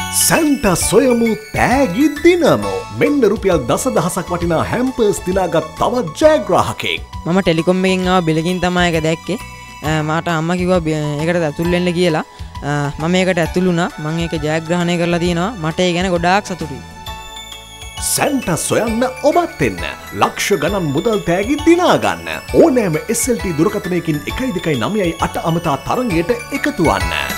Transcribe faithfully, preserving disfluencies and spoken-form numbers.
Santa සොයමු තෑගි දිනමු. මෙන්න රුපියල් දසදහසක් වටිනා හැම්පර්ස් දිනාගත් තවත් ජයග්‍රාහකෙක්. මම ටෙලිකොම් එකෙන් ආව බිලකින් තමයි එක දැක්කේ. මට අම්මා කිව්වා ඒකට ඇතුල් වෙන්න කියලා. මම ඒකට ඇතුළු වුණා. මම ඒක ජයග්‍රහණය කරලා තිනවා. මට ඒ ගැන ගොඩාක් සතුටුයි. සැන්ටා සොයන්න ඔබත් එන්න. ලක්ෂ ගණන් මුදල් තෑගි දිනා ගන්න. ඕනෑම එස් එල් ටී දුරකථනයකින් එකයි දෙකයි නවයයි අට අමතා තරඟයට එකතු වන්න.